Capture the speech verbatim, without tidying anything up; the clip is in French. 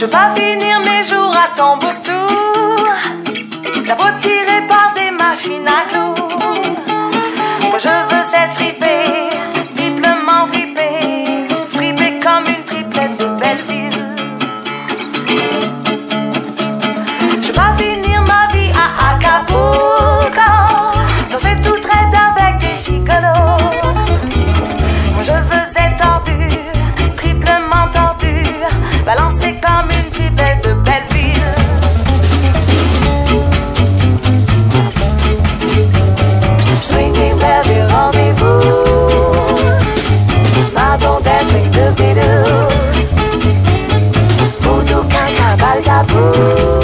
Je veux pas finir mes jours à Tombouctou, la peau tirée par des machines à clous. Moi je veux être fripé, triplement fripé, fripé comme une triplette de Belleville. Je veux pas finir ma vie à Acapulco, danser toute raide avec des gigolos. Moi je veux être tordu, triplement tordu, balancé comme une triplette de Belleville. Swinging baby, rendez-vous, Madon dancing the bidou, voodoo, canca, balgabou.